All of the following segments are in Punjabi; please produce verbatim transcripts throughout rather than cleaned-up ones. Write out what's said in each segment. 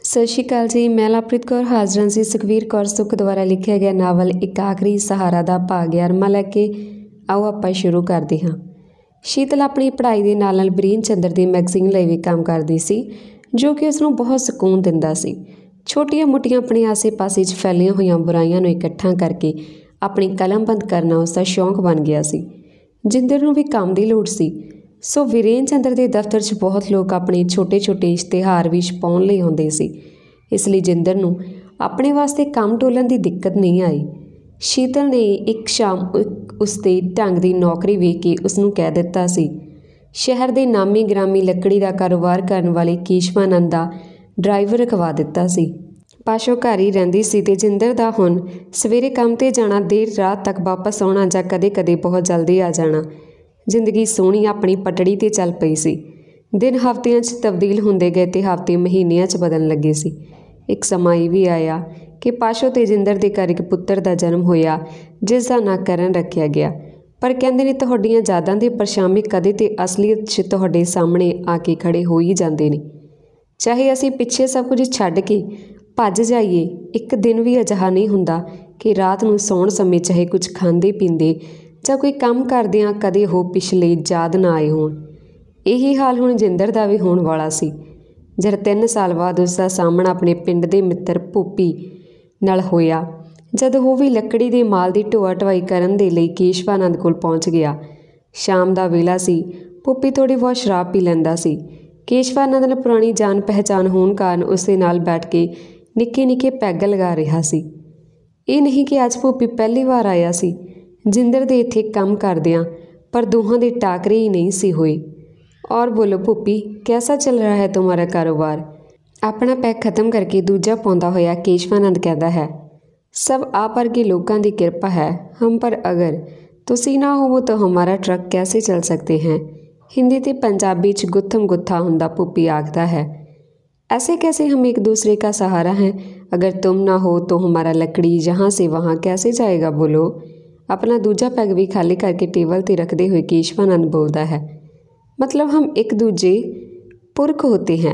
सत श्री अकाल जी। मैं लवप्रीत कौर हाजर जी सुखवीर कौर सुख द्वारा लिखा गया नावल एक आखिरी सहारा का भाग ग्यारहवां लैके आओ आपां शुरू करते हाँ। शीतल अपनी पढ़ाई के नाल नाल बरीन चंद्र की मैगजीन लिए भी काम करती सी, जो कि उसनूं बहुत सकून दिंदा सी। छोटिया मोटियां अपने आसे पासे च फैलियां हुई बुराइयां नूं इकट्ठा करके अपनी कलमबंद करना उसका शौक बन गया सी। जिंदर नूं भी काम की लोड़ सी, सो वीरेन चंद्र के दफ्तर च बहुत लोग अपने छोटे छोटे इश्तिहार भी छपाउण लई आउंदे सी। इसलिए जिंदर नूं अपने वास्ते काम टोलन की दिक्कत नहीं आई। शीतल ने एक शाम उसके ढंग की नौकरी वेख के उसनूं कह दिता सी। शहर के नामी ग्रामी लकड़ी का कारोबार करने वाले केशवानंद का ड्राइवर रखवा दिता सी। पाशो घर ही रहिंदी सी ते जिंदर दा हुण सवेरे काम ते जाना, देर रात तक वापस आउणा जां कदे कदे बहुत जल्दी आ जाना। जिंदगी सोहणी अपनी पटड़ी ते चल पई सी। दिन हफ्तियां च तब्दील हुंदे गए ते हफ्ते महीनिਆਂ च बदलण लगे सी। एक समा ये भी आया कि पाशो ते जिंदर दे घर एक पुत्र का जन्म होया जिसका नां करण रखिया गया। पर कहंदे ने तुहाडीਆਂ यादां दे परछावें कदे ते असलीयत च तुहाडे सामने आके खड़े हो ही जांदे ने। चाहे असीं पिछे सब कुछ छड्ड के भज जाइए, एक दिन भी अजिहा नहीं हुंदा कि रात नूं सौण समय चाहे कुछ खांदे पींदे जां कोई काम करदिआं कदे हो पिछले याद ना आए होण। यही हाल हुण जिंदर दा भी होण वाला सी। जद तीन साल बाद उसका सामना अपने पिंड के मित्र भूपी नाल होया, जद वो भी लकड़ी के माल की ढोआ ढवाई करन दे लई केशवानंद कोल पहुँच गया। शाम का वेला सी। भूपी थोड़ी बहुत शराब पी लैंदा सी। केशवानंद ने पुरानी जान पहचान होने कारण उसके नाल बैठ के निक्के निक्के पैग लगा रहा सी। ये नहीं कि अज भूपी पहली बार आया सी जिंदर दे इत्थे काम करदिआं, पर दोहां दे टाकरे ही नहीं सी होए। और बोलो भूपी, कैसा चल रहा है तुम्हारा कारोबार? अपना पैक खत्म करके दूजा पाउंदा होया केशवानंद कहता है, सब आप वर्गे लोगों की कृपा है हम पर, अगर तुसी ना हो तो हमारा ट्रक कैसे चल सकते हैं। हिंदी ते पंजाबी च गुत्थम गुत्था हुंदा भूपी आखदा है। ऐसे कैसे हम एक दूसरे का सहारा हैं? अगर तुम ना हो तो हमारा लकड़ी यहाँ से वहाँ कैसे जाएगा? बोलो। अपना दूजा पैग भी खाली करके टेबल ते रखते हुए केशवानंद बोलता है, मतलब हम एक दूजे पुरख होते हैं।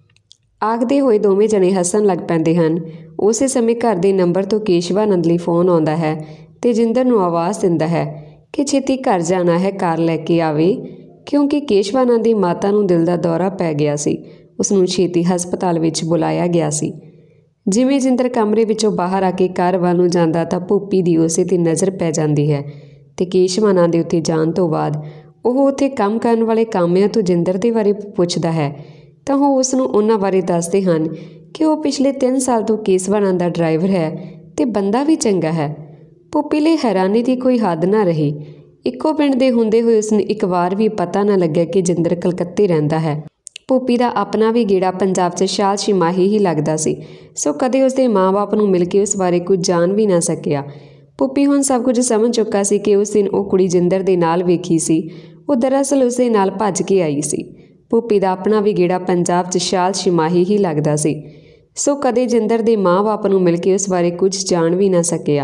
आखदे होए दोवें जने हसन लग पैंदे हन। उस समय घर के नंबर तो केशवानंद लई फोन आउंदा है ते जिंदर नूं आवाज़ दिंदा है कि छेती घर जाना है, कार लैके आवे, क्योंकि केशवानंद की माता नूं दिल का दौरा पै गया सी। उसनूं छेती हस्पताल विच बुलाया गया सी। जिवें जिंदर कमरे विचों बाहर आके कार ਵੱਲ ਨੂੰ ਜਾਂਦਾ ਤਾਂ ਭੂਪੀ ਦੀ ਉਸੇ ਤੇ ਨਜ਼ਰ ਪੈ ਜਾਂਦੀ ਹੈ ਤੇ केशवानंद ਦੇ ਉੱਥੇ ਜਾਣ ਤੋਂ ਬਾਅਦ ਉਹ ਉੱਥੇ ਕੰਮ ਕਰਨ ਵਾਲੇ ਕਾਮਿਆਂ ਤੋਂ ਜਿੰਦਰ ਦੇ ਬਾਰੇ ਪੁੱਛਦਾ ਹੈ ਤਾਂ ਉਹ ਉਸ ਨੂੰ ਉਹਨਾਂ ਬਾਰੇ ਦੱਸਦੇ ਹਨ ਕਿ ਉਹ ਪਿਛਲੇ ਤਿੰਨ ਸਾਲ ਤੋਂ केशवानंद ਦਾ ਡਰਾਈਵਰ ਹੈ ਤੇ ਬੰਦਾ ਵੀ ਚੰਗਾ ਹੈ। ਭੂਪੀ ਲਈ ਹੈਰਾਨੀ ਦੀ ਕੋਈ ਹੱਦ ਨਾ ਰਹੀ। ਇੱਕੋ ਪਿੰਡ ਦੇ ਹੁੰਦੇ ਹੋਏ ਉਸਨੂੰ ਇੱਕ ਵਾਰ ਵੀ ਪਤਾ ਨਾ ਲੱਗਿਆ ਕਿ ਜਿੰਦਰ ਕਲਕੱਤੇ ਰਹਿੰਦਾ ਹੈ। ਭੂਪੀ ਦਾ ਆਪਣਾ ਵੀ ਗੇੜਾ ਪੰਜਾਬ 'ਚ ਸ਼ਾਲ ਛਿਮਾਹੀ ਹੀ ਲੱਗਦਾ ਸੀ, ਸੋ ਕਦੇ ਉਸਦੇ ਮਾਂ-ਬਾਪ ਨੂੰ ਮਿਲ ਕੇ ਉਸ ਬਾਰੇ ਕੁਝ ਜਾਣ ਵੀ ਨਾ ਸਕਿਆ। ਭੂਪੀ ਹੁਣ ਸਭ ਕੁਝ ਸਮਝ ਚੁੱਕਾ ਸੀ ਕਿ ਉਸ ਦਿਨ ਉਹ ਕੁੜੀ ਜਿੰਦਰ ਦੇ ਨਾਲ ਵੇਖੀ ਸੀ, ਉਹ ਦਰਅਸਲ ਉਸਦੇ ਨਾਲ ਭੱਜ ਕੇ ਆਈ ਸੀ। ਭੂਪੀ ਦਾ ਆਪਣਾ ਵੀ ਗੇੜਾ ਪੰਜਾਬ 'ਚ ਸ਼ਾਲ ਛਿਮਾਹੀ ਹੀ ਲੱਗਦਾ ਸੀ, ਸੋ ਕਦੇ ਜਿੰਦਰ ਦੇ ਮਾਂ-ਬਾਪ ਨੂੰ ਮਿਲ ਕੇ ਉਸ ਬਾਰੇ ਕੁਝ ਜਾਣ ਵੀ ਨਾ ਸਕਿਆ।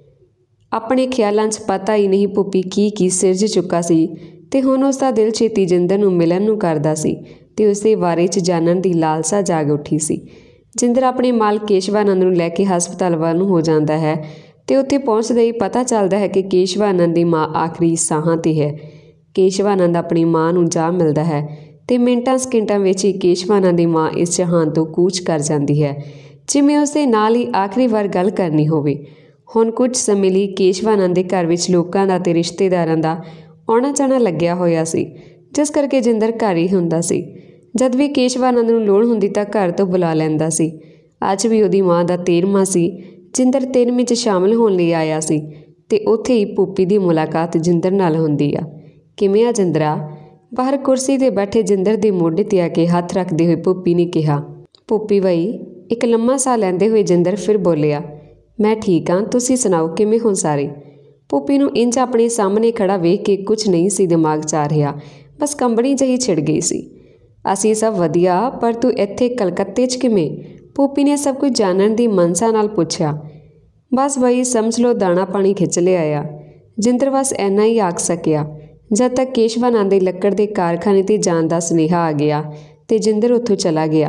ਆਪਣੇ ਖਿਆਲਾਂ 'ਚ ਪਤਾ ਹੀ ਨਹੀਂ ਭੂਪੀ ਕੀ ਕੀ ਸਿਰਜ ਚੁੱਕਾ ਸੀ ਤੇ ਹੁਣ ਉਸਦਾ ਦਿਲ ਛੇਤੀ ਜਿੰਦਰ ਨੂੰ ਮਿਲਣ ਨੂੰ ਕਰਦਾ ਸੀ ਤੇ ਉਸਦੇ ਬਾਰੇ 'ਚ ਜਾਣਨ ਦੀ ਲਾਲਸਾ ਜਾਗ ਉੱਠੀ ਸੀ। ਜਿੰਦਰ ਆਪਣੇ ਮਾਲ केशवानंद ਨੂੰ ਲੈ ਕੇ ਹਸਪਤਾਲ ਵੱਲ ਨੂੰ ਹੋ ਜਾਂਦਾ ਹੈ ਤੇ ਉੱਥੇ ਪਹੁੰਚਦੇ ਹੀ ਪਤਾ ਚੱਲਦਾ ਹੈ ਕਿ केशवानंद ਦੀ ਮਾਂ ਆਖਰੀ ਸਾਹਾਂ 'ਤੇ ਹੈ। केशवानंद ਆਪਣੀ ਮਾਂ ਨੂੰ ਜਾ ਮਿਲਦਾ ਹੈ ਤੇ ਮਿੰਟਾਂ ਸਕਿੰਟਾਂ ਵਿੱਚ ਹੀ केशवानंद ਦੀ ਮਾਂ ਇਸ ਜਹਾਨ ਤੋਂ ਕੂਚ ਕਰ ਜਾਂਦੀ ਹੈ, ਜਿਵੇਂ ਉਸਦੇ ਨਾਲ ਹੀ ਆਖਰੀ ਵਾਰ ਗੱਲ ਕਰਨੀ ਹੋਵੇ। ਹੁਣ ਕੁਝ ਸਮੇਂ ਲਈ केशवानंद ਦੇ ਘਰ ਵਿੱਚ ਲੋਕਾਂ ਦਾ ਤੇ ਰਿਸ਼ਤੇਦਾਰਾਂ ਦਾ ਆਉਣਾ ਜਾਣਾ ਲੱਗਿਆ ਹੋਇਆ ਸੀ, ਜਿਸ ਕਰਕੇ ਜਿੰਦਰ ਘਰ ਹੀ ਹੁੰਦਾ ਸੀ। ਜਦ ਵੀ केशवानंद ਨੂੰ ਲੋੜ ਹੁੰਦੀ ਤਾਂ ਘਰ ਤੋਂ ਬੁਲਾ ਲੈਂਦਾ ਸੀ। ਅੱਜ ਵੀ ਉਹਦੀ ਮਾਂ ਦਾ ਤੇਰਵਾਂ ਸੀ। ਜਿੰਦਰ ਤੇਰਵੇਂ 'ਚ ਸ਼ਾਮਲ ਹੋਣ ਲਈ ਆਇਆ ਸੀ ਤੇ ਉੱਥੇ ਹੀ ਭੂਪੀ ਦੀ ਮੁਲਾਕਾਤ ਜਿੰਦਰ ਨਾਲ ਹੁੰਦੀ ਆ। ਕਿਵੇਂ ਆ ਜਿੰਦਰਾ? ਬਾਹਰ ਕੁਰਸੀ 'ਤੇ ਬੈਠੇ ਜਿੰਦਰ ਦੇ ਮੋਢੇ 'ਤੇ ਆ ਕੇ ਹੱਥ ਰੱਖਦੇ ਹੋਏ ਭੂਪੀ ਨੇ ਕਿਹਾ। ਭੂਪੀ ਬਈ, ਇੱਕ ਲੰਮਾ ਸਾਹ ਲੈਂਦੇ ਹੋਏ ਜਿੰਦਰ ਫਿਰ ਬੋਲਿਆ, ਮੈਂ ਠੀਕ ਹਾਂ, ਤੁਸੀਂ ਸੁਣਾਓ ਕਿਵੇਂ ਹੋ ਸਾਰੇ? ਭੂਪੀ ਨੂੰ ਇੰਝ ਆਪਣੇ ਸਾਹਮਣੇ ਖੜਾ ਵੇਖ ਕੇ ਕੁਝ ਨਹੀਂ ਸੀ ਦਿਮਾਗ 'ਚ ਆ ਰਿਹਾ, ਬਸ ਕੰਬਣੀ ਜਿਹੀ ਛਿੜ ਗਈ ਸੀ। ਅਸੀਂ ਸਭ ਵਧੀਆ, ਪਰ ਤੂੰ ਇੱਥੇ ਕਲਕੱਤੇ 'ਚ ਕਿਵੇਂ? ਭੂਪੀ ਨੇ ਸਭ ਕੁਝ ਜਾਣਨ ਦੀ ਮਨਸਾ ਨਾਲ ਪੁੱਛਿਆ। ਬਸ ਬਈ ਸਮਝ ਲਓ ਦਾਣਾ ਪਾਣੀ ਖਿੱਚ ਲਿਆ ਆ। ਜਿੰਦਰ ਬਸ ਇੰਨਾ ਹੀ ਆਖ ਸਕਿਆ। ਜਦ ਤੱਕ केशवानंद ਦੇ ਲੱਕੜ ਦੇ ਕਾਰਖਾਨੇ 'ਤੇ ਜਾਣ ਦਾ ਸੁਨੇਹਾ ਆ ਗਿਆ ਤੇ ਜਿੰਦਰ ਉੱਥੋਂ ਚਲਾ ਗਿਆ।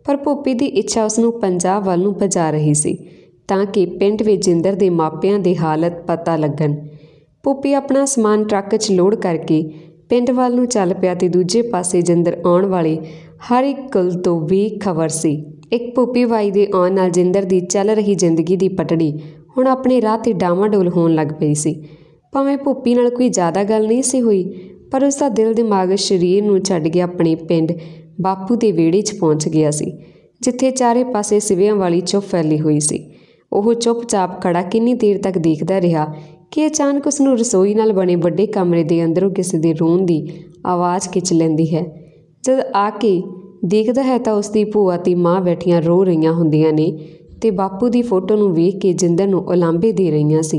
ਪਰ ਭੂਪੀ ਦੀ ਇੱਛਾ ਉਸ ਨੂੰ ਪੰਜਾਬ ਵੱਲ ਨੂੰ ਭਜਾ ਰਹੀ ਸੀ ਤਾਂ ਕਿ ਪਿੰਡ ਵਿੱਚ ਜਿੰਦਰ ਦੇ ਮਾਪਿਆਂ ਦੀ ਹਾਲਤ ਪਤਾ ਲੱਗਣ। ਭੂਪੀ ਆਪਣਾ ਸਮਾਨ ਟਰੱਕ 'ਚ ਲੋਡ ਕਰਕੇ ਪਿੰਡ ਵੱਲ ਨੂੰ ਚੱਲ ਪਿਆ ਤੇ ਦੂਜੇ ਪਾਸੇ ਜਿੰਦਰ ਆਉਣ ਵਾਲੇ ਹਰ ਇੱਕ ਕੁਲ ਤੋਂ ਵੀ ਖਬਰ ਸੀ। ਇੱਕ ਭੂਪੀ ਬਾਈ ਦੇ ਆਉਣ ਨਾਲ ਜਿੰਦਰ ਦੀ ਚੱਲ ਰਹੀ ਜ਼ਿੰਦਗੀ ਦੀ ਪਟੜੀ ਹੁਣ ਆਪਣੇ ਰਾਹ 'ਤੇ ਡਾਵਾਂਡੋਲ ਹੋਣ ਲੱਗ ਪਈ ਸੀ। ਭਾਵੇਂ ਭੂਪੀ ਨਾਲ ਕੋਈ ਜ਼ਿਆਦਾ ਗੱਲ ਨਹੀਂ ਸੀ ਹੋਈ, ਪਰ ਉਸ ਦਾ ਦਿਲ ਦਿਮਾਗ ਸਰੀਰ ਨੂੰ ਛੱਡ ਕੇ ਆਪਣੇ ਪਿੰਡ ਬਾਪੂ ਦੇ ਵਿਹੜੇ 'ਚ ਪਹੁੰਚ ਗਿਆ ਸੀ, ਜਿੱਥੇ ਚਾਰੇ ਪਾਸੇ ਸਿਵਿਆਂ ਵਾਲੀ ਚੁੱਪ ਫੈਲੀ ਹੋਈ ਸੀ। ਉਹ ਚੁੱਪਚਾਪ ਖੜਾ ਕਿੰਨੀ ਦੇਰ ਤੱਕ ਦੇਖਦਾ ਰਿਹਾ ਕਿ ਅਚਾਨਕ ਉਸ ਨੂੰ ਰਸੋਈ ਨਾਲ ਬਣੇ ਵੱਡੇ ਕਮਰੇ ਦੇ ਅੰਦਰੋਂ ਕਿਸੇ ਦੇ ਰੋਣ ਦੀ ਆਵਾਜ਼ ਖਿੱਚ ਲੈਂਦੀ ਹੈ। ਜਦ ਆ ਕੇ ਦੇਖਦਾ ਹੈ ਤਾਂ ਉਸ ਦੀ ਭੂਆ ਤੇ ਮਾਂ ਬੈਠੀਆਂ ਰੋ ਰਹੀਆਂ ਹੁੰਦੀਆਂ ਨੇ ਤੇ ਬਾਪੂ ਦੀ ਫੋਟੋ ਨੂੰ ਵੇਖ ਕੇ ਜਿੰਦਰ ਨੂੰ ਉਲਾਂਭੇ ਦੇ ਰਹੀਆਂ ਸੀ।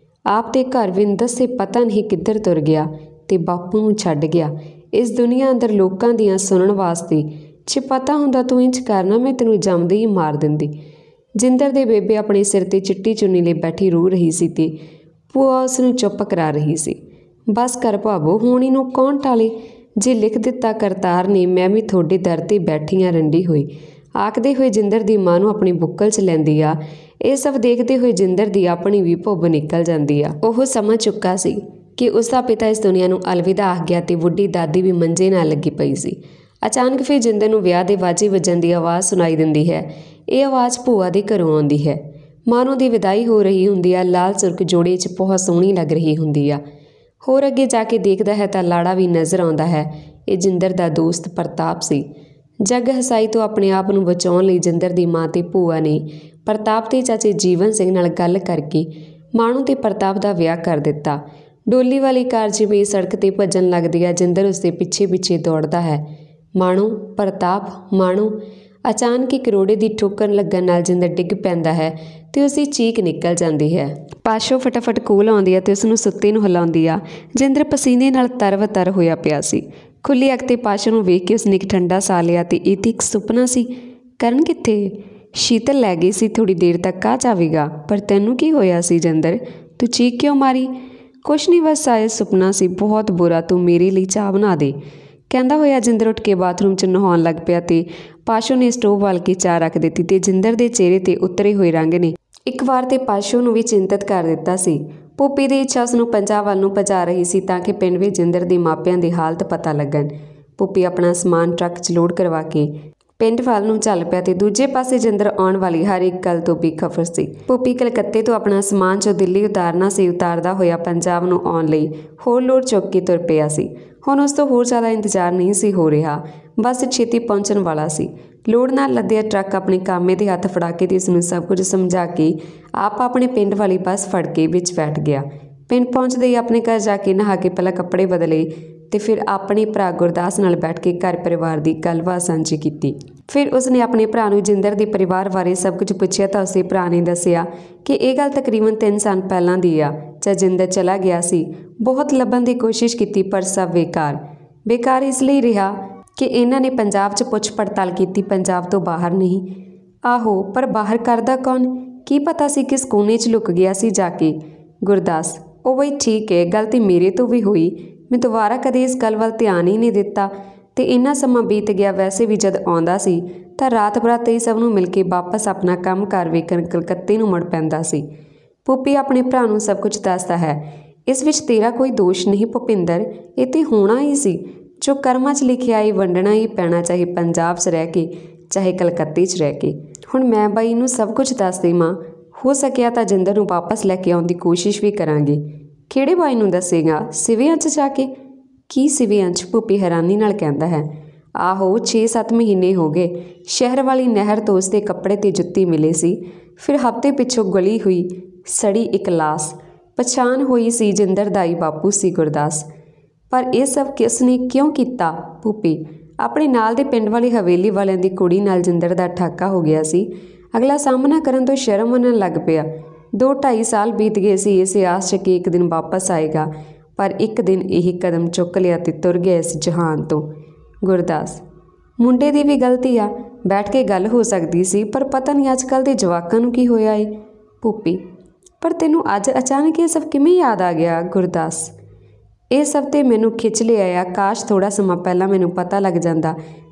ਆਪ ਤੇ ਘਰ ਵਿੰਦਰ ਸੇ ਪਤਾ ਨਹੀਂ ਕਿੱਧਰ ਤੁਰ ਗਿਆ ਤੇ ਬਾਪੂ ਨੂੰ ਛੱਡ ਗਿਆ ਇਸ ਦੁਨੀਆ ਅੰਦਰ ਲੋਕਾਂ ਦੀਆਂ ਸੁਣਨ ਵਾਸਤੇ। ਜੇ ਪਤਾ ਹੁੰਦਾ ਤੂੰ ਇੰਝ ਕਰਨਾ, ਮੈਂ ਤੈਨੂੰ ਜੰਮਦੇ ਹੀ ਮਾਰ ਦਿੰਦੀ। ਜਿੰਦਰ ਦੇ ਬੇਬੇ ਆਪਣੇ ਸਿਰ 'ਤੇ ਚਿੱਟੀ ਚੁੰਨੀ ਲਈ ਬੈਠੀ ਰੋ ਰਹੀ ਸੀ ਤੇ ਭੂਆ ਉਸ ਨੂੰ ਚੁੱਪ ਕਰਾ ਰਹੀ ਸੀ। ਬਸ ਕਰ ਭਾਵੋ, ਹੁਣ ਇਹਨੂੰ ਕੌਣ ਟਾਲੇ। ਜੇ ਲਿਖ ਦਿੱਤਾ ਕਰਤਾਰ ਨੇ, ਮੈਂ ਵੀ ਤੁਹਾਡੇ ਦਰ 'ਤੇ ਬੈਠੀਆਂ ਰੰਡੀ ਹੋਈ, ਆਖਦੇ ਹੋਏ ਜਿੰਦਰ ਦੀ ਮਾਂ ਨੂੰ ਆਪਣੀ ਬੁੱਕਲ 'ਚ ਲੈਂਦੀ ਆ। ਇਹ ਸਭ ਦੇਖਦੇ ਹੋਏ ਜਿੰਦਰ ਦੀ ਆਪਣੀ ਵੀ ਭੁੱਬ ਨਿਕਲ ਜਾਂਦੀ ਆ। ਉਹ ਸਮਝ ਚੁੱਕਾ ਸੀ ਕਿ ਉਸ ਦਾ ਪਿਤਾ ਇਸ ਦੁਨੀਆ ਨੂੰ ਅਲਵਿਦਾ ਆਖ ਗਿਆ ਤੇ ਬੁੱਢੀ ਦਾਦੀ ਵੀ ਮੰਜੇ ਨਾਲ ਲੱਗੀ ਪਈ ਸੀ। ਅਚਾਨਕ ਫਿਰ ਜਿੰਦਰ ਨੂੰ ਵਿਆਹ ਦੇ ਵਾਜੇ ਵੱਜਣ ਦੀ ਆਵਾਜ਼ ਸੁਣਾਈ ਦਿੰਦੀ ਹੈ। ਇਹ ਆਵਾਜ਼ ਭੂਆ ਦੇ ਘਰੋਂ ਆਉਂਦੀ ਹੈ। ਮਾਨੋ ਦੀ ਵਿਦਾਈ ਹੋ ਰਹੀ ਹੁੰਦੀ ਆ। ਲਾਲ ਸੁਰਖ ਜੋੜੇ 'ਚ ਬਹੁਤ ਸੋਹਣੀ ਲੱਗ ਰਹੀ ਹੁੰਦੀ ਆ। ਹੋਰ ਅੱਗੇ ਜਾ ਕੇ ਦੇਖਦਾ ਹੈ ਤਾਂ ਲਾੜਾ ਵੀ ਨਜ਼ਰ ਆਉਂਦਾ ਹੈ। ਇਹ ਜਿੰਦਰ ਦਾ ਦੋਸਤ ਪ੍ਰਤਾਪ ਸੀ। ਜੱਗ ਹਸਾਈ ਤੋਂ ਆਪਣੇ ਆਪ ਨੂੰ ਬਚਾਉਣ ਲਈ ਜਿੰਦਰ ਦੀ ਮਾਂ ਤੇ ਭੂਆ ਨੇ ਪ੍ਰਤਾਪ ਦੇ ਚਾਚੇ ਜੀਵਨ ਸਿੰਘ ਨਾਲ ਗੱਲ ਕਰਕੇ ਮਾਣੋ ਤੇ ਪ੍ਰਤਾਪ ਦਾ ਵਿਆਹ ਕਰ ਦਿੱਤਾ। ਡੋਲੀ ਵਾਲੀ ਕਾਰ ਜਿਵੇਂ ਸੜਕ 'ਤੇ ਭੱਜਣ ਲੱਗਦੀ ਆ, ਜਿੰਦਰ ਉਸਦੇ ਪਿੱਛੇ ਪਿੱਛੇ ਦੌੜਦਾ ਹੈ। ਮਾਣੋ, ਪ੍ਰਤਾਪ, ਮਾਣੋ। ਅਚਾਨਕ ਇੱਕ ਰੋੜੇ ਦੀ ਠੋਕਰ ਲੱਗਣ ਨਾਲ ਜਿੰਦਰ ਡਿੱਗ ਪੈਂਦਾ ਹੈ ਤੇ ਉਸਦੀ ਚੀਕ ਨਿਕਲ ਜਾਂਦੀ ਹੈ। ਪਾਸ਼ੋ ਫਟਾਫਟ ਕੋਲ ਆਉਂਦੀ ਹੈ ਤੇ ਉਸ ਨੂੰ ਸੁੱਤੇ ਨੂੰ ਹਿਲਾਉਂਦੀ ਆ। ਜਿੰਦਰ ਪਸੀਨੇ ਨਾਲ ਤਰਵ-ਤਰ ਹੋਇਆ ਪਿਆ ਸੀ। ਖੁੱਲੀ ਅੱਖ ਤੇ ਪਾਸ਼ੋ ਨੂੰ ਵੇਖ ਕੇ ਉਸਨੇ ਇੱਕ ਠੰਡਾ ਸਾਹ ਲਿਆ ਤੇ ਇਹ ਤੇ ਇੱਕ ਸੁਪਨਾ ਸੀ। ਕਰਨ ਕਿੱਥੇ? ਸ਼ੀਤਲ ਲੈ ਗਈ ਸੀ। ਥੋੜੀ ਦੇਰ ਤੱਕ ਆ ਜਾਵੇਗਾ। ਪਰ ਤੈਨੂੰ ਕੀ ਹੋਇਆ ਸੀ ਜਿੰਦਰ? ਤੂੰ ਚੀਕ ਕਿਉਂ ਮਾਰੀ? ਕੁਛ ਨਹੀਂ, ਬਸ ਆਏ ਸੁਪਨਾ ਸੀ, ਬਹੁਤ ਬੁਰਾ। ਤੂੰ ਮੇਰੇ ਲਈ ਚਾਹ ਬਣਾ ਦੇ। ਕਹਿੰਦਾ ਹੋਇਆ ਜਿੰਦਰ ਉੱਠ ਕੇ ਬਾਥਰੂਮ 'ਚ ਨਹਾਉਣ ਲੱਗ ਪਿਆ ਤੇ ਪਾਸ਼ੋ ਨੇ ਸਟੋਵ ਵਾਲ ਕੇ ਚਾਹ ਰੱਖ ਦਿੱਤੀ ਤੇ ਜਿੰਦਰ ਦੇ ਚਿਹਰੇ 'ਤੇ ਉਤਰੇ ਹੋਏ ਰੰਗ ਨੇ ਇੱਕ ਵਾਰ ਤੇ ਪਾਸ਼ੋ ਨੂੰ ਵੀ ਚਿੰਤਤ ਕਰ ਦਿੱਤਾ ਸੀ। ਭੂਪੀ ਦੀ ਇੱਛਾ ਉਸ ਨੂੰ ਪੰਜਾਬ ਵੱਲ ਨੂੰ ਭਜਾ ਰਹੀ ਸੀ ਤਾਂ ਕਿ ਪਿੰਡ ਵਿੱਚ ਜਿੰਦਰ ਦੇ ਮਾਪਿਆਂ ਦੀ ਹਾਲਤ ਪਤਾ ਲੱਗਣ। ਭੂਪੀ ਆਪਣਾ ਸਮਾਨ ਟਰੱਕ 'ਚ ਲੋਡ ਕਰਵਾ ਕੇ ਪਿੰਡ ਵੱਲ ਨੂੰ ਚੱਲ ਪਿਆ ਤੇ ਦੂਜੇ ਪਾਸੇ ਜਿੰਦਰ ਆਉਣ ਵਾਲੀ ਹਰ ਇੱਕ ਗੱਲ ਤੋਂ ਬੇਖਬਰ ਸੀ। ਭੂਪੀ ਕਲਕੱਤੇ ਤੋਂ ਆਪਣਾ ਸਮਾਨ ਜੋ ਦਿੱਲੀ ਉਤਾਰਨਾ ਸੀ, ਉਤਾਰਦਾ ਹੋਇਆ ਪੰਜਾਬ ਨੂੰ ਆਉਣ ਲਈ ਹੋਰ ਲੋਡ ਚੁੱਕ ਕੇ ਤੁਰ ਪਿਆ ਸੀ। ਹੁਣ ਉਸ ਤੋਂ ਹੋਰ ਜ਼ਿਆਦਾ ਇੰਤਜ਼ਾਰ ਨਹੀਂ ਸੀ ਹੋ ਰਿਹਾ, ਬਸ ਛੇਤੀ ਪਹੁੰਚਣ ਵਾਲਾ ਸੀ। ਲੋਡ ਨਾਲ ਲੱਦਿਆ ਟਰੱਕ ਆਪਣੇ ਕਾਮੇ ਦੇ ਹੱਥ ਫੜਾ ਕੇ ਤੇ ਇਸ ਨੂੰ ਸਭ ਕੁਝ ਸਮਝਾ ਕੇ ਆਪ ਆਪਣੇ ਪਿੰਡ ਵਾਲੀ ਬੱਸ ਫੜ ਕੇ ਵਿੱਚ ਬੈਠ ਗਿਆ। ਪਿੰਡ ਪਹੁੰਚਦੇ ਹੀ ਆਪਣੇ ਘਰ ਜਾ ਕੇ ਨਹਾ ਕੇ ਪਹਿਲਾਂ ਕੱਪੜੇ ਬਦਲੇ ਤੇ ਫਿਰ ਆਪਣੇ ਭਰਾ ਗੁਰਦਾਸ ਨਾਲ ਬੈਠ ਕੇ ਘਰ ਪਰਿਵਾਰ ਦੀ ਗੱਲਬਾਤ ਸਾਂਝੀ ਕੀਤੀ। ਫਿਰ ਉਸਨੇ ਆਪਣੇ ਭਰਾ ਨੂੰ ਜਿੰਦਰ ਦੇ ਪਰਿਵਾਰ ਬਾਰੇ ਸਭ ਕੁਝ ਪੁੱਛਿਆ ਤਾਂ ਉਸਦੇ ਭਰਾ ਨੇ ਦੱਸਿਆ ਕਿ ਇਹ ਗੱਲ ਤਕਰੀਬਨ ਤਿੰਨ ਸਾਲ ਪਹਿਲਾਂ ਦੀ ਆ। ਜਦ ਜਿੰਦਰ ਚਲਾ ਗਿਆ ਸੀ, ਬਹੁਤ ਲੱਭਣ ਦੀ ਕੋਸ਼ਿਸ਼ ਕੀਤੀ ਪਰ ਸਭ ਬੇਕਾਰ। ਬੇਕਾਰ ਇਸ ਲਈ ਰਿਹਾ ਕਿ ਇਹਨਾਂ ਨੇ ਪੰਜਾਬ 'ਚ ਪੁੱਛ ਪੜਤਾਲ ਕੀਤੀ, ਪੰਜਾਬ ਤੋਂ ਬਾਹਰ ਨਹੀਂ। ਆਹੋ, ਪਰ ਬਾਹਰ ਕਰਦਾ ਕੌਣ? ਕੀ ਪਤਾ ਸੀ ਕਿਸ ਕੋਨੇ 'ਚ ਲੁਕ ਗਿਆ ਸੀ ਜਾ ਕੇ। ਗੁਰਦਾਸ: ਉਹ ਬਈ ਠੀਕ ਹੈ, ਗੱਲ ਤੇ ਮੇਰੇ ਤੋਂ ਵੀ ਹੋਈ। ਮੈਂ ਦੁਬਾਰਾ ਕਦੇ ਇਸ ਗੱਲ ਵੱਲ ਧਿਆਨ ਹੀ ਨਹੀਂ ਦਿੱਤਾ ਤੇ ਇੰਨਾ ਸਮਾਂ ਬੀਤ ਗਿਆ। ਵੈਸੇ ਵੀ ਜਦ ਆਉਂਦਾ ਸੀ ਤਾਂ ਰਾਤ ਬਰਾਤ ਹੀ ਸਭ ਨੂੰ ਮਿਲ ਕੇ ਵਾਪਸ ਆਪਣਾ ਕੰਮ ਕਾਰ ਵੇਖਣ ਕਲਕੱਤੇ ਨੂੰ ਮੁੜ ਪੈਂਦਾ ਸੀ। ਭੂਪੀ ਆਪਣੇ ਭਰਾ ਨੂੰ ਸਭ ਕੁਝ ਦੱਸਦਾ ਹੈ। ਇਸ ਵਿੱਚ ਤੇਰਾ ਕੋਈ ਦੋਸ਼ ਨਹੀਂ ਭੁਪਿੰਦਰ, ਇਹ ਤੇ ਹੋਣਾ ਹੀ ਸੀ। ਜੋ ਕਰਮਾਂ 'ਚ ਲਿਖਿਆ ਹੀ ਵੰਡਣਾ ਹੀ ਪੈਣਾ, ਚਾਹੇ ਪੰਜਾਬ 'ਚ ਰਹਿ ਕੇ ਚਾਹੇ ਕਲਕੱਤੇ 'ਚ ਰਹਿ ਕੇ। ਹੁਣ ਮੈਂ ਬਾਈ ਨੂੰ ਸਭ ਕੁਝ ਦੱਸ ਦੇਵਾਂ, ਹੋ ਸਕਿਆ ਤਾਂ ਜਿੰਦਰ ਨੂੰ ਵਾਪਸ ਲੈ ਕੇ ਆਉਣ ਦੀ ਕੋਸ਼ਿਸ਼ ਵੀ ਕਰਾਂਗੇ। ਕਿਹੜੇ ਬਾਈ ਨੂੰ ਦੱਸੇਗਾ? ਸਿਵਿਆਂ 'ਚ ਜਾ ਕੇ? ਕੀ ਸਿਵਿਆਂ 'ਚ? ਭੂਪੀ ਹੈਰਾਨੀ ਨਾਲ ਕਹਿੰਦਾ ਹੈ। ਆਹੋ, ਛੇ ਸੱਤ ਮਹੀਨੇ ਹੋ ਗਏ। ਸ਼ਹਿਰ ਵਾਲੀ ਨਹਿਰ ਤੋਂ ਉਸਦੇ ਕੱਪੜੇ ਤੇ ਜੁੱਤੀ ਮਿਲੇ ਸੀ। ਫਿਰ ਹਫ਼ਤੇ ਪਿੱਛੋਂ ਗਲੀ ਹੋਈ ਸੜੀ ਇੱਕ ਲਾਸ਼। ਪਛਾਣ ਹੋਈ ਸੀ ਜਿੰਦਰ ਦਾ ਹੀ ਬਾਪੂ ਸੀ, ਗੁਰਦਾਸ। ਪਰ ਇਹ ਸਭ ਕਿਸ ਨੇ ਕਿਉਂ ਕੀਤਾ? ਭੂਪੀ: ਆਪਣੇ ਨਾਲ ਦੇ ਪਿੰਡ ਵਾਲੀ ਹਵੇਲੀ ਵਾਲਿਆਂ ਦੀ ਕੁੜੀ ਨਾਲ ਜਿੰਦਰ ਦਾ ਠਾਕਾ ਹੋ ਗਿਆ ਸੀ। ਅਗਲਾ ਸਾਹਮਣਾ ਕਰਨ ਤੋਂ ਸ਼ਰਮ ਮੰਨਣ ਲੱਗ ਪਿਆ। ਦੋ ਢਾਈ ਸਾਲ ਬੀਤ ਗਏ ਸੀ ਇਸੇ ਆਸ 'ਚ ਕਿ ਇੱਕ ਦਿਨ ਵਾਪਸ ਆਏਗਾ, ਪਰ ਇੱਕ ਦਿਨ ਇਹ ਕਦਮ ਚੁੱਕ ਲਿਆ ਤੇ ਤੁਰ ਗਿਆ ਇਸ ਜਹਾਨ ਤੋਂ। ਗੁਰਦਾਸ: ਮੁੰਡੇ ਦੀ ਵੀ ਗਲਤੀ ਆ, ਬੈਠ ਕੇ ਗੱਲ ਹੋ ਸਕਦੀ ਸੀ, ਪਰ ਪਤਾ ਨਹੀਂ ਅੱਜ ਕੱਲ੍ਹ ਦੇ ਜਵਾਕਾਂ ਨੂੰ ਕੀ ਹੋਇਆ ਏ। ਭੂਪੀ: ਪਰ ਤੈਨੂੰ ਅੱਜ ਅਚਾਨਕ ਇਹ ਸਭ ਕਿਵੇਂ ਯਾਦ ਆ ਗਿਆ? ਗੁਰਦਾਸ: ਇਹ ਸਭ ਤੇ ਮੈਨੂੰ ਖਿੱਚ ਲਿਆ ਆ। ਕਾਸ਼ ਥੋੜ੍ਹਾ ਸਮਾਂ ਪਹਿਲਾਂ ਮੈਨੂੰ ਪਤਾ ਲੱਗ ਜਾਂਦਾ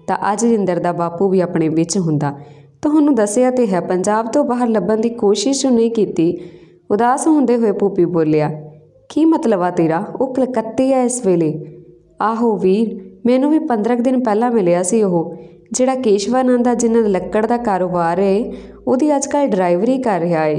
ਤਾਂ ਅੱਜ ਜਿੰਦਰ ਦਾ ਬਾਪੂ ਵੀ ਆਪਣੇ ਵਿੱਚ ਹੁੰਦਾ। ਤੁਹਾਨੂੰ ਦੱਸਿਆ ਤੇ ਹੈ, ਪੰਜਾਬ ਤੋਂ ਬਾਹਰ ਲੱਭਣ ਦੀ ਕੋਸ਼ਿਸ਼ ਨਹੀਂ ਕੀਤੀ। ਉਦਾਸ ਹੁੰਦੇ ਹੋਏ ਭੂਪੀ ਬੋਲਿਆ। ਕੀ ਮਤਲਬ ਆ ਤੇਰਾ? ਉਹ ਕਲਕੱਤੇ ਆ ਇਸ ਵੇਲੇ? ਆਹੋ ਵੀਰ, ਮੈਨੂੰ ਵੀ ਪੰਦਰਾਂ ਕੁ ਦਿਨ ਪਹਿਲਾਂ ਮਿਲਿਆ ਸੀ ਉਹ, ਜਿਹੜਾ ਕੇਸ਼ਵਾਨੰਦ ਆ, ਜਿਨ੍ਹਾਂ ਦਾ ਲੱਕੜ ਦਾ ਕਾਰੋਬਾਰ ਏ, ਉਹਦੀ ਅੱਜ ਕੱਲ੍ਹ ਡਰਾਈਵਰੀ ਕਰ ਰਿਹਾ ਏ।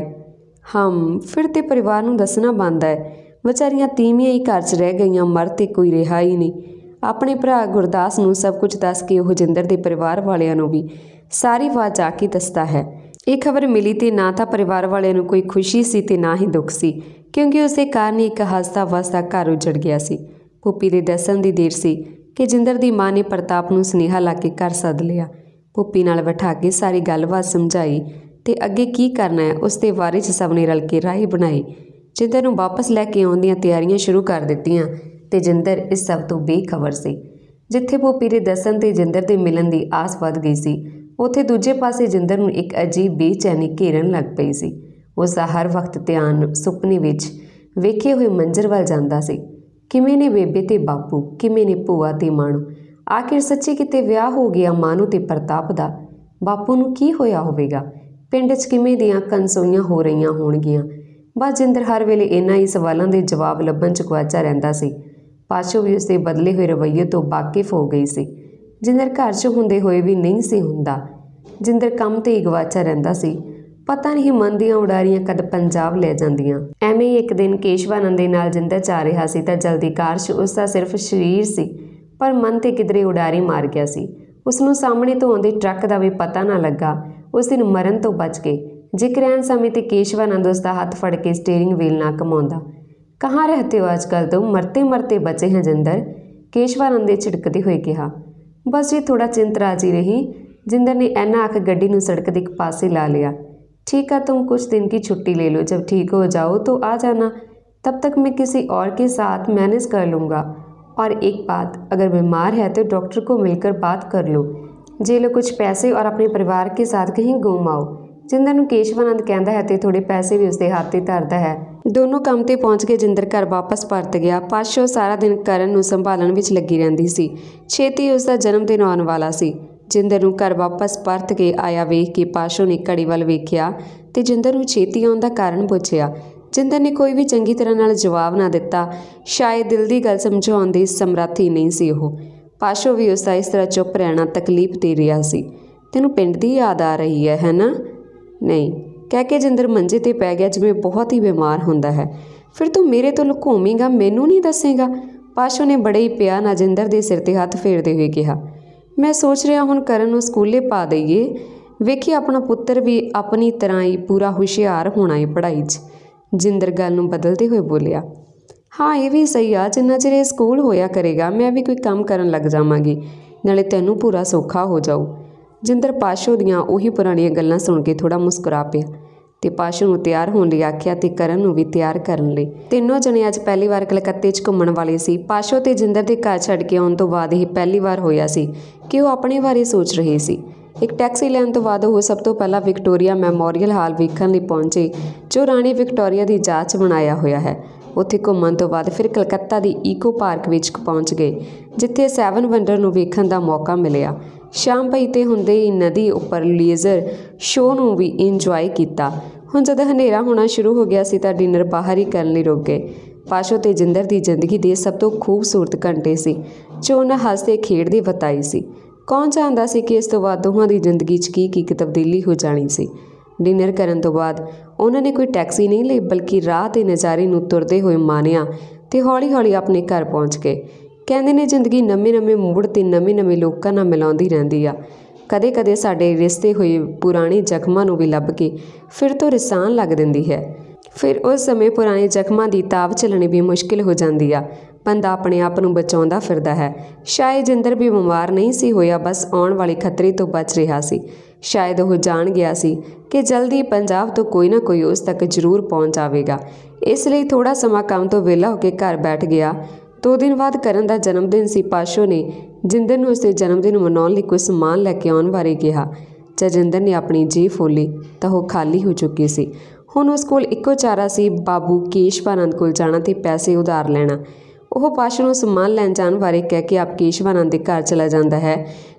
ਹਮ ਫਿਰ ਤੇ ਪਰਿਵਾਰ ਨੂੰ ਦੱਸਣਾ ਬਣਦਾ ਹੈ। ਵਿਚਾਰੀਆਂ ਤੀਵੀਆਂ ਹੀ ਘਰ 'ਚ ਰਹਿ ਗਈਆਂ, ਮਰ ਤੇ ਕੋਈ ਰਿਹਾ ਹੀ ਨਹੀਂ। ਆਪਣੇ ਭਰਾ ਗੁਰਦਾਸ ਨੂੰ ਸਭ ਕੁਝ ਦੱਸ ਕੇ ਉਹ ਜਿੰਦਰ ਦੇ ਪਰਿਵਾਰ ਵਾਲਿਆਂ ਨੂੰ ਵੀ ਸਾਰੀ ਬਾਤ ਜਾ ਕੇ ਦੱਸਦਾ ਹੈ। ਇਹ ਖਬਰ ਮਿਲੀ ਤੇ ਨਾ ਤਾਂ ਪਰਿਵਾਰ ਵਾਲਿਆਂ ਨੂੰ ਕੋਈ ਖੁਸ਼ੀ ਸੀ ਤੇ ਨਾ ਹੀ ਦੁੱਖ ਸੀ, ਕਿਉਂਕਿ ਉਸਦੇ ਕਾਰਨ ਇੱਕ ਹੱਸਦਾ ਵਸਦਾ ਘਰ ਉਜੜ ਗਿਆ ਸੀ। ਭੁੱਪੀ ਦੇ ਦੱਸਣ ਦੀ ਦੇਰ ਸੀ ਕਿ ਜਿੰਦਰ ਦੀ ਮਾਂ ਨੇ ਪ੍ਰਤਾਪ ਨੂੰ ਸੁਨੇਹਾ ਲਾ ਕੇ ਘਰ ਸੱਦ ਲਿਆ। ਭੁੱਪੀ ਨਾਲ ਬਿਠਾ ਕੇ ਸਾਰੀ ਗੱਲਬਾਤ ਸਮਝਾਈ ਤੇ ਅੱਗੇ ਕੀ ਕਰਨਾ ਹੈ ਉਸ ਦੇ ਬਾਰੇ 'ਚ ਸਭ ਨੇ ਰਲ ਕੇ ਰਾਏ ਬਣਾਈ। ਜਿੰਦਰ ਨੂੰ ਵਾਪਸ ਲੈ ਕੇ ਆਉਣ ਦੀਆਂ ਤਿਆਰੀਆਂ ਸ਼ੁਰੂ ਕਰ ਦਿੱਤੀਆਂ ਤੇ ਜਿੰਦਰ ਇਸ ਸਭ ਤੋਂ ਬੇਖਬਰ ਸੀ। ਜਿੱਥੇ ਭੁੱਪੀ ਦੇ ਦੱਸਣ ਤੇ ਜਿੰਦਰ ਦੇ ਮਿਲਣ ਦੀ ਆਸ ਵੱਧ ਗਈ ਸੀ, ਉੱਥੇ ਦੂਜੇ ਪਾਸੇ ਜਿੰਦਰ ਨੂੰ ਇੱਕ ਅਜੀਬ ਬੇਚੈਨੀ ਘੇਰਨ ਲੱਗ ਪਈ ਸੀ। ਉਸ ਦਾ ਹਰ ਵਕਤ ਧਿਆਨ ਸੁਪਨੇ ਵਿੱਚ ਵੇਖੇ ਹੋਏ ਮੰਜ਼ਰ ਵੱਲ ਜਾਂਦਾ ਸੀ। ਕਿਵੇਂ ਨੇ ਬੇਬੇ ਤੇ ਬਾਪੂ, ਕਿਵੇਂ ਨੇ ਭੂਆ ਤੇ ਮਾਂ ਨੂੰ? ਆਖਿਰ ਸੱਚੀ ਕਿਤੇ ਵਿਆਹ ਹੋ ਗਿਆ ਮਾਂ ਨੂੰ ਤੇ ਪ੍ਰਤਾਪ ਦਾ? ਬਾਪੂ ਨੂੰ ਕੀ ਹੋਇਆ ਹੋਵੇਗਾ? ਪਿੰਡ 'ਚ ਕਿਵੇਂ ਦੀਆਂ ਕਨਸੋਈਆਂ ਹੋ ਰਹੀਆਂ ਹੋਣਗੀਆਂ? ਬਸ ਜਿੰਦਰ ਹਰ ਵੇਲੇ ਇਹਨਾਂ ਹੀ ਸਵਾਲਾਂ ਦੇ ਜਵਾਬ ਲੱਭਣ 'ਚ ਗੁਆਚਾ ਰਹਿੰਦਾ ਸੀ। ਪਾਸ਼ੋ ਵੀ ਉਸਦੇ ਬਦਲੇ ਹੋਏ ਰਵੱਈਏ ਤੋਂ ਵਾਕਿਫ ਹੋ ਗਈ ਸੀ। ਜਿੰਦਰ ਘਰ 'ਚ ਹੁੰਦੇ ਹੋਏ ਵੀ ਨਹੀਂ ਸੀ ਹੁੰਦਾ। ਜਿੰਦਰ ਕੰਮ 'ਤੇ ਹੀ ਗਵਾਚਾ ਰਹਿੰਦਾ ਸੀ। ਪਤਾ ਨਹੀਂ ਮਨ ਦੀਆਂ ਉਡਾਰੀਆਂ ਕਦ ਪੰਜਾਬ ਲੈ ਜਾਂਦੀਆਂ। ਐਵੇਂ ਹੀ ਇੱਕ ਦਿਨ ਕੇਸ਼ਵਾਨੰਦ ਦੇ ਨਾਲ ਜਿੰਦਰ ਜਾ ਰਿਹਾ ਸੀ ਤਾਂ ਜਲਦੀ ਕਾਰ 'ਚ ਉਸਦਾ ਸਿਰਫ ਸਰੀਰ ਸੀ, ਪਰ ਮਨ 'ਤੇ ਕਿਧਰੇ ਉਡਾਰੀ ਮਾਰ ਗਿਆ ਸੀ। ਉਸਨੂੰ ਸਾਹਮਣੇ ਤੋਂ ਆਉਂਦੇ ਟਰੱਕ ਦਾ ਵੀ ਪਤਾ ਨਾ ਲੱਗਾ। ਉਸ ਦਿਨ ਮਰਨ ਤੋਂ ਬਚ ਗਏ। ਜ਼ਿਕਰ ਐਨ ਸਮੇਂ 'ਤੇ ਕੇਸ਼ਵਾਨੰਦ ਉਸਦਾ ਹੱਥ ਫੜ ਕੇ ਸਟੀਅਰਿੰਗ ਵੀਲ ਨਾ ਘੁਮਾਉਂਦਾ। ਕਹਾਂ ਰਹਤੇ ਹੋ ਅੱਜ ਕੱਲ੍ਹ? ਤੋਂ ਮਰਤੇ ਮਰਤੇ ਬਚੇ हैं ਜਿੰਦਰ, ਕੇਸ਼ਵਾਨੰਦ ਨੇ ਝਿੜਕਦੇ ਹੋਏ ਕਿਹਾ। ਬਸ ਜੀ ਥੋੜਾ चिंतराजी रही। जिंदर ने ऐना आख गड्डी ਨੂੰ सड़क के एक पासे ला लिया। ठीक है, तुम कुछ दिन की छुट्टी ले लो, जब ठीक हो जाओ तो आ जाना, तब तक मैं किसी और के साथ मैनेज कर लूँगा। और एक बात, अगर बीमार है तो डॉक्टर को मिलकर बात कर लो, जे लो कुछ पैसे और अपने परिवार के साथ कहीं घूम आओ। जिंदर ਨੂੰ ਕੇਸ਼ਵਾਨੰਦ ਕਹਿੰਦਾ ਹੈ ਤੇ ਥੋੜੇ ਪੈਸੇ ਵੀ ਉਸਦੇ ਹੱਥ 'ਤੇ ਧਰਦਾ ਹੈ। ਦੋਨੋਂ ਕੰਮ 'ਤੇ ਪਹੁੰਚ ਕੇ ਜਿੰਦਰ ਘਰ ਵਾਪਸ ਪਰਤ ਗਿਆ। ਪਾਸ਼ੋ ਸਾਰਾ ਦਿਨ ਕਰਨ ਨੂੰ ਸੰਭਾਲਣ ਵਿੱਚ ਲੱਗੀ ਰਹਿੰਦੀ ਸੀ। ਛੇਤੀ ਉਸਦਾ ਜਨਮ ਦਿਨ ਆਉਣ ਵਾਲਾ ਸੀ। ਜਿੰਦਰ ਨੂੰ ਘਰ ਵਾਪਸ ਪਰਤ ਕੇ ਆਇਆ ਵੇਖ ਕੇ ਪਾਸ਼ੋ ਨੇ ਘੜੀ ਵੱਲ ਵੇਖਿਆ ਤੇ ਜਿੰਦਰ ਨੂੰ ਛੇਤੀ ਆਉਣ ਦਾ ਕਾਰਨ ਪੁੱਛਿਆ। ਜਿੰਦਰ ਨੇ ਕੋਈ ਵੀ ਚੰਗੀ ਤਰ੍ਹਾਂ ਨਾਲ ਜਵਾਬ ਨਾ ਦਿੱਤਾ। ਸ਼ਾਇਦ ਦਿਲ ਦੀ ਗੱਲ ਸਮਝਾਉਣ ਦੀ ਸਮਰੱਥ ਹੀ ਨਹੀਂ ਸੀ ਉਹ। ਪਾਸ਼ੋ ਵੀ ਉਸਦਾ ਇਸ ਤਰ੍ਹਾਂ ਚੁੱਪ ਰਹਿਣਾ ਤਕਲੀਫ ਦੇ ਰਿਹਾ ਸੀ। ਤੈਨੂੰ ਪਿੰਡ ਦੀ ਯਾਦ ਆ ਰਹੀ ਹੈ, ਹੈ ਨਾ? ਨਹੀਂ, ਕਹਿ ਕੇ ਜਿੰਦਰ ਮੰਜੇ 'ਤੇ ਪੈ ਗਿਆ ਜਿਵੇਂ ਬਹੁਤ ਹੀ ਬਿਮਾਰ ਹੁੰਦਾ ਹੈ। ਫਿਰ ਤੂੰ ਮੇਰੇ ਤੋਂ ਲੁਕਾਵੇਂਗਾ, ਮੈਨੂੰ ਨਹੀਂ ਦੱਸੇਗਾ? ਪਾਸ਼ੋ ਨੇ ਬੜੇ ਹੀ ਪਿਆਰ ਨਾਲ ਜਿੰਦਰ ਦੇ ਸਿਰ 'ਤੇ ਹੱਥ ਫੇਰਦੇ ਹੋਏ ਕਿਹਾ। ਮੈਂ ਸੋਚ ਰਿਹਾ ਹੁਣ ਕਰਨ ਨੂੰ ਸਕੂਲੇ ਪਾ ਦਈਏ। ਵੇਖੀ ਆਪਣਾ ਪੁੱਤਰ ਵੀ ਆਪਣੀ ਤਰ੍ਹਾਂ ਹੀ ਪੂਰਾ ਹੁਸ਼ਿਆਰ ਹੋਣਾ ਹੈ ਪੜ੍ਹਾਈ 'ਚ। ਜਿੰਦਰ ਗੱਲ ਨੂੰ ਬਦਲਦੇ ਹੋਏ ਬੋਲਿਆ। ਹਾਂ, ਇਹ ਵੀ ਸਹੀ ਆ। ਜਿੰਨਾ ਚਿਰ ਇਹ ਸਕੂਲ ਹੋਇਆ ਕਰੇਗਾ ਮੈਂ ਵੀ ਕੋਈ ਕੰਮ ਕਰਨ ਲੱਗ ਜਾਵਾਂਗੀ, ਨਾਲੇ ਤੈਨੂੰ ਪੂਰਾ ਸੌਖਾ ਹੋ ਜਾਊ। ਜਿੰਦਰ ਪਾਸ਼ੋ ਦੀਆਂ ਉਹੀ ਪੁਰਾਣੀਆਂ ਗੱਲਾਂ ਸੁਣ ਕੇ ਥੋੜ੍ਹਾ ਮੁਸਕਰਾ ਪਿਆ ਤੇ ਪਾਸ਼ੋ ਨੂੰ ਤਿਆਰ ਹੋਣ ਲਈ ਆਖਿਆ ਤੇ ਕਰਨ ਨੂੰ ਵੀ ਤਿਆਰ ਕਰਨ ਲਈ। ਤਿੰਨੋਂ ਜਣੇ ਅੱਜ ਪਹਿਲੀ ਵਾਰ ਕਲਕੱਤੇ 'ਚ ਘੁੰਮਣ ਵਾਲੇ ਸੀ। ਪਾਸ਼ੋ ਤੇ ਜਿੰਦਰ ਦੇ ਘਰ ਛੱਡ ਕੇ ਆਉਣ ਤੋਂ ਬਾਅਦ ਇਹ ਪਹਿਲੀ ਵਾਰ ਹੋਇਆ ਸੀ ਕਿ ਉਹ ਆਪਣੇ ਬਾਰੇ ਸੋਚ ਰਹੇ ਸੀ। ਇੱਕ ਟੈਕਸੀ ਲੈਣ ਤੋਂ ਬਾਅਦ ਉਹ ਸਭ ਤੋਂ ਪਹਿਲਾਂ ਵਿਕਟੋਰੀਆ ਮੈਮੋਰੀਅਲ ਹਾਲ ਵੇਖਣ ਲਈ ਪਹੁੰਚੇ, ਜੋ ਰਾਣੀ ਵਿਕਟੋਰੀਆ ਦੀ ਯਾਦ 'ਚ ਬਣਾਇਆ ਹੋਇਆ ਹੈ। ਉੱਥੇ ਘੁੰਮਣ ਤੋਂ ਬਾਅਦ ਫਿਰ ਕਲਕੱਤਾ ਦੀ ਈਕੋ ਪਾਰਕ ਵਿੱਚ ਪਹੁੰਚ ਗਏ, ਜਿੱਥੇ ਸੈਵਨ ਵੰਡਰ ਨੂੰ ਵੇਖਣ ਦਾ ਮੌਕਾ ਮਿਲਿਆ। ਸ਼ਾਮ ਪਈ ਤੇ ਹੁੰਦੇ ਹੀ ਨਦੀ ਉੱਪਰ ਲੇਜ਼ਰ ਸ਼ੋਅ ਨੂੰ ਵੀ ਇੰਜੋਏ ਕੀਤਾ। ਹੁਣ ਜਦੋਂ ਹਨੇਰਾ ਹੋਣਾ ਸ਼ੁਰੂ ਹੋ ਗਿਆ ਸੀ ਤਾਂ ਡਿਨਰ ਬਾਹਰ ਹੀ ਕਰਨ ਲਈ ਰੁਕ ਗਏ। ਪਾਸ਼ੋ ਤੇ ਜਿੰਦਰ ਦੀ ਜ਼ਿੰਦਗੀ ਦੇ ਸਭ ਤੋਂ ਖੂਬਸੂਰਤ ਘੰਟੇ ਸੀ ਜੋ ਉਹਨਾਂ ਹੱਸਦੇ ਖੇਡਦੇ ਬਿਤਾਏ ਸੀ। ਕੌਣ ਜਾਣਦਾ ਸੀ ਕਿ ਇਸ ਤੋਂ ਬਾਅਦ ਦੋਹਾਂ ਦੀ ਜ਼ਿੰਦਗੀ 'ਚ ਕੀ ਕੀ ਤਬਦੀਲੀ ਹੋ ਜਾਣੀ ਸੀ। ਡਿਨਰ ਕਰਨ ਤੋਂ ਬਾਅਦ ਉਹਨਾਂ ਨੇ ਕੋਈ ਟੈਕਸੀ ਨਹੀਂ ਲਈ, ਬਲਕਿ ਰਾਹ 'ਤੇ ਨਜ਼ਾਰੇ ਨੂੰ ਤੁਰਦੇ ਹੋਏ ਮਾਣਿਆ ਤੇ ਹੌਲੀ ਹੌਲੀ ਆਪਣੇ ਘਰ ਪਹੁੰਚ ਗਏ। ਕਹਿੰਦੇ ਨੇ ਜ਼ਿੰਦਗੀ ਨਵੇਂ ਨਵੇਂ ਮੋੜ ਤੇ ਨਵੇਂ ਨਵੇਂ ਲੋਕਾਂ ਨਾਲ ਮਿਲਾਉਂਦੀ ਰਹਿੰਦੀ ਆ। ਕਦੇ ਕਦੇ ਸਾਡੇ ਰਿਸ਼ਤੇ ਹੋਏ ਪੁਰਾਣੇ ਜ਼ਖਮਾਂ ਨੂੰ ਵੀ ਲੱਭ ਕੇ ਫਿਰ ਤੋਂ ਰਿਸਾਨ ਲੱਗ ਦਿੰਦੀ ਹੈ। ਫਿਰ ਉਸ ਸਮੇਂ ਪੁਰਾਣੇ ਜ਼ਖਮਾਂ ਦੀ ਤਾਬ ਝੱਲਣੀ ਵੀ ਮੁਸ਼ਕਿਲ ਹੋ ਜਾਂਦੀ ਆ। ਬੰਦਾ ਆਪਣੇ ਆਪ ਨੂੰ ਬਚਾਉਂਦਾ ਫਿਰਦਾ ਹੈ। ਸ਼ਾਇਦ ਜਿੰਦਰ ਵੀ ਬਿਮਾਰ ਨਹੀਂ ਸੀ ਹੋਇਆ, ਬਸ ਆਉਣ ਵਾਲੇ ਖਤਰੇ ਤੋਂ ਬਚ ਰਿਹਾ ਸੀ। ਸ਼ਾਇਦ ਉਹ ਜਾਣ ਗਿਆ ਸੀ ਕਿ ਜਲਦੀ ਪੰਜਾਬ ਤੋਂ ਕੋਈ ਨਾ ਕੋਈ ਉਸ ਤੱਕ ਜ਼ਰੂਰ ਪਹੁੰਚ ਜਾਵੇਗਾ। ਇਸ ਲਈ ਥੋੜ੍ਹਾ ਸਮਾਂ ਕੰਮ ਤੋਂ ਵਿਹਲਾ ਹੋ ਕੇ ਘਰ ਬੈਠ ਗਿਆ। ਦੋ ਦਿਨ ਬਾਅਦ ਕਰਨ ਦਾ ਜਨਮ ਦਿਨ ਸੀ। ਪਾਸ਼ੋ ਨੇ ਜਿੰਦਰ ਨੂੰ ਉਸਦੇ ਜਨਮ ਦਿਨ ਮਨਾਉਣ ਲਈ ਕੁਝ ਸਮਾਨ ਲੈ ਕੇ ਆਉਣ ਬਾਰੇ ਕਿਹਾ। ਜਦ ਜਿੰਦਰ ਨੇ ਆਪਣੀ ਜੇਬ ਫੋਲੀ ਤਾਂ ਉਹ ਖਾਲੀ ਹੋ ਚੁੱਕੀ ਸੀ। ਹੁਣ ਉਸ ਕੋਲ ਇੱਕੋ ਚਾਰਾ ਸੀ, ਬਾਬੂ ਕੇਸ਼ਵਾਨੰਦ ਕੋਲ ਜਾਣਾ ਤੇ ਪੈਸੇ ਉਧਾਰ ਲੈਣਾ। ਉਹ ਪਾਸ਼ੋ ਨੂੰ ਸਮਾਨ ਲੈਣ ਜਾਣ ਬਾਰੇ ਕਹਿ ਕੇ ਆਪ ਕੇਸ਼ਵਾਨੰਦ ਦੇ ਘਰ ਚਲਾ ਜਾਂਦਾ ਹੈ।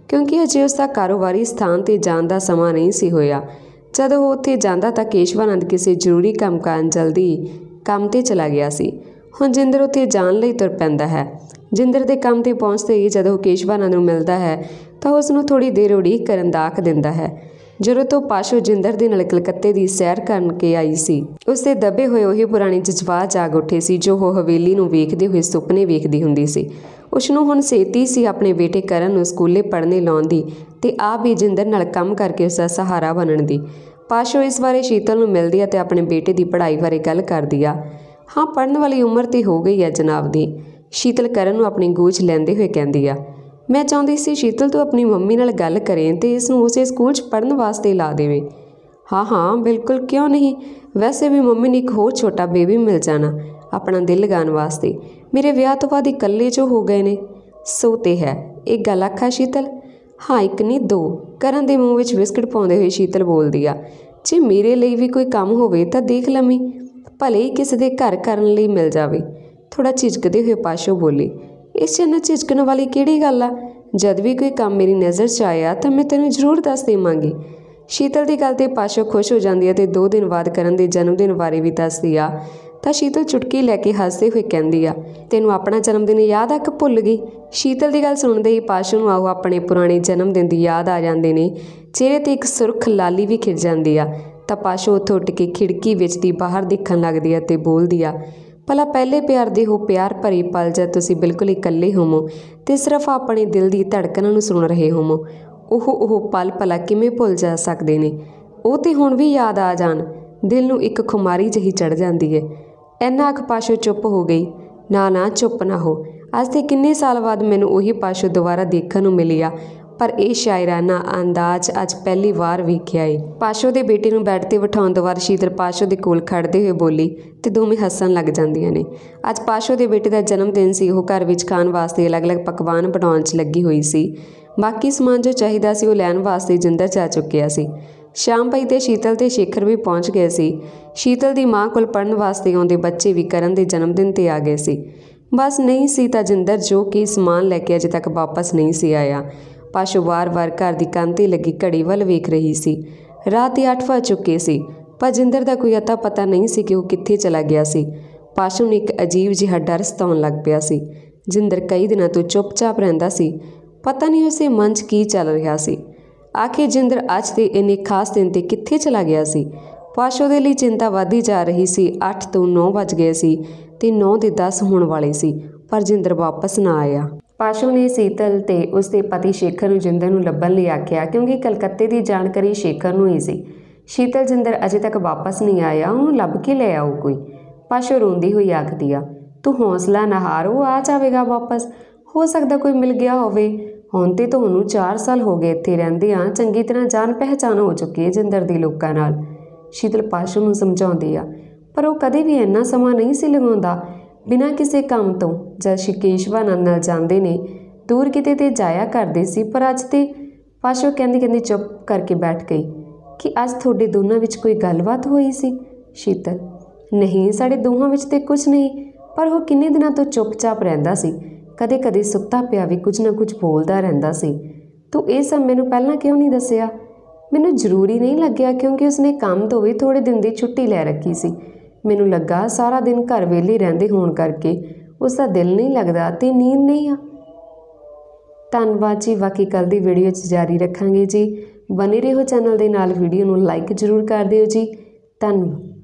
क्योंकि अजे उसका कारोबारी स्थान ते जाण दा समां नहीं सी होया। जदों वो उत्थे जांदा तां केशवानंद किसी जरूरी काम कारण जल्दी काम ते चला गया सी। हुण जिंदर उत्थे जाण लई तुर पैंदा है। जिंदर दे काम ते पहुंचते ही जदों केशवानंद नूं मिलदा है तां उसनूं थोड़ी देर उड़ीक करन दा आख दिंदा है। ਜਦੋਂ ਤੋਂ ਪਾਸ਼ੋ ਜਿੰਦਰ ਦੇ ਨਾਲ ਕਲਕੱਤੇ ਦੀ ਸੈਰ ਕਰਨ ਕੇ ਆਈ ਸੀ ਉਸਦੇ ਦੱਬੇ ਹੋਏ ਉਹੀ ਪੁਰਾਣੇ ਜਜ਼ਬਾਤ ਜਾਗ ਉੱਠੇ ਸੀ ਜੋ ਉਹ ਹਵੇਲੀ ਨੂੰ ਵੇਖਦੇ ਹੋਏ ਸੁਪਨੇ ਵੇਖਦੀ ਹੁੰਦੀ ਸੀ। ਉਸਨੂੰ ਹੁਣ ਸੇਤੀ ਸੀ ਆਪਣੇ ਬੇਟੇ ਕਰਨ ਨੂੰ ਸਕੂਲੇ ਪੜ੍ਹਨੇ ਲਾਉਣ ਦੀ ਤੇ ਆਪ ਵੀ ਜਿੰਦਰ ਨਾਲ ਕੰਮ ਕਰਕੇ ਉਸ ਦਾ ਸਹਾਰਾ ਬਣਨ ਦੀ। ਪਾਸ਼ੋ ਇਸ ਬਾਰੇ ਸ਼ੀਤਲ ਨੂੰ ਮਿਲਦੀ ਆ ਤੇ ਆਪਣੇ ਬੇਟੇ ਦੀ ਪੜ੍ਹਾਈ ਬਾਰੇ ਗੱਲ ਕਰਦੀ ਆ। ਹਾਂ, ਪੜ੍ਹਨ ਵਾਲੀ ਉਮਰ ਤੇ ਹੋ ਗਈ ਹੈ ਜਨਾਬ ਦੀ, ਸ਼ੀਤਲ ਕਰਨ ਨੂੰ ਆਪਣੀ ਗੂੰਜ ਲੈਂਦੇ ਹੋਏ ਕਹਿੰਦੀ ਆ। मैं चाहती सी शीतल तू अपनी मम्मी नाल गल करें तो इसनूं उसे स्कूल च पढ़न वास्ते ला देवे। हाँ हाँ बिल्कुल, क्यों नहीं। वैसे भी मम्मी ने एक होर छोटा बेबी मिल जाना अपना दिल लगाने वास्ते। मेरे विआह तो बाद इकल्ले जो हो गए ने। सो ते है, एक गल आखा शीतल। हाँ, एक नहीं दो। करन दे मूँह विच बिस्किट पाउंदे होए शीतल बोलदी आ। जे मेरे लिए भी कोई काम होवे तां देख लवीं, भले ही किसी दे घर करन लई मिल जावे। थोड़ा झिझकदे होए पाशो बोली। इस च इन्ना झिझकण वाली किहड़ी गल आ। जद भी कोई काम मेरी नज़र च आया तो मैं तैनूं जरूर दस देवांगी। शीतल की गल ते पाशो खुश हो जाती है तो दो दिन बाद करन दे जन्मदिन बारे भी दसदी आ। तां शीतल चुटकी लैके हसदे हुए कहंदी आ, तैनूं अपना जन्मदिन याद आ कि भुल गई। शीतल की गल सुणदे ही पाशो नूं आओ अपने पुराने जन्मदिन दी याद आ जांदे ने। चेहरे ते एक सुरख लाली भी खिड़ जांदी आ। तां पाशो उत्थों उठ के खिड़की विच दी बाहर देखण लगदी आ ते बोलदी आ, भला पहले प्यार दे हो प्यार भरी पल जद तुसीं बिल्कुल इकल्ले होवो ते सिर्फ अपने दिल दी धड़कनां नूं सुण रहे होवो, ओह ओह पल भला किवें भुल जा सकदे ने। ਉਹ ਤੇ ਹੁਣ ਵੀ याद आ जाण। दिल नूं एक खुमारी जही चढ़ जाती है। इन्ना आख पाशो चुप हो गई। ना ना चुप ना हो, अज ते किन्ने साल बाद मैनूं उही पाशो दोबारा देखण नूं मिली आ, पर यह शायराना अंदाज अज पहली वार वेखिआ है। पाशो के बेटे नूं बैड ते बिठाउण तो बाद शीतल पाशो के कोल खड़दे हुए बोली ते दोवें हੱਸਣ लग जांदियां ने। अज पाशो के बेटे का जन्मदिन सी। ਉਹ घर विच खाण वास्ते अलग अलग पकवान बनाउण च लगी हुई सी। बाकी समान जो चाहिदा सी ਉਹ लैण वास्ते जिंदर जा चुकिया सी। शाम पई ते शीतल ते शेखर भी पहुँच गए सी। शीतल की माँ कोल पढ़न वास्ते आउंदे बच्चे भी करन दे जन्मदिन ते आ गए सी। बस नहीं सी तां जिंदर जो कि समान लैके अजे तक वापस नहीं सी आया। पाशो वार वार घर की कंध ते लगी घड़ी वल वेख रही सी। रात के अठ वज चुके सी, पर जिंदर का कोई अता पता नहीं सी कि वह कित्थे चला गया सी। पाशो नूं एक अजीब जिहा डर सताउण लग पिया सी। जिंदर कई दिनों तो चुपचाप रहिंदा सी। पता नहीं उसे मन च की चल रहा सी। आखिर जिंदर अज दे इन्ने खास दिन ते कित्थे चला गया सी। पाशो दे लई चिंता वधदी जा रही सी। अठ तो नौ वज गए सी ते नौ दे दस होण वाले सी, पर जिंदर वापस ना आया। पाशो ने शीतल ते उसके पति शेखर नूं जिंदर नूं लभण लई आखिया, क्योंकि कलकत्ते की जानकारी शेखर नूं ही सी। शीतल जिंदर अजे तक वापस नहीं आया, उन्होंने लभ के ले आओ कोई। पाशो रोंदी हुई आखदी आ, तू हौसला ना हार, वो आ जाएगा वापस। हो सकता कोई मिल गया होवे। हुण ते तुहानूं चार साल हो गए इत्थे रहिंदिआं, चंगी तरह जान पहचान हो चुकी है जिंदर दी लोकां नाल। शीतल पाशो नूं समझाउंदी आ, पर वो कदे भी इन्ना समा नहीं सी लगाउंदा बिना किसी काम तो। जद केशवानंद नाल जांदे ने दूर किते ते जाया करदे सी, पर अज ते पाशो कहंदी कहंदी चुप करके बैठ गई कि अज तुहाडे दोनां विच कोई गलबात होई सी। शीतल, नहीं साडे दोहां विच ते कुछ नहीं, पर वो किन्ने दिनां तो चुपचाप रहिंदा सी। कदे कदे सुत्ता पिया भी कुछ ना कुछ बोलदा रहिंदा सी। तू ये सब मैनूं पहलां क्यों नहीं दस्सिया? मैनूं जरूरी नहीं लग्गिया, क्योंकि उसने काम तो भी थोड़े दिन की छुट्टी लै रखी सी। मैनूं लगा सारा दिन घर वेले रहिंदे होण करके उसका दिल नहीं लगता ते नींद नहीं आ। धन्नवाद जी। बाकी कल की वीडियो च जारी रखांगे जी। बने रहो चैनल दे नाल। वीडियो नूं लाइक जरूर कर दिओ जी। धन्नवाद।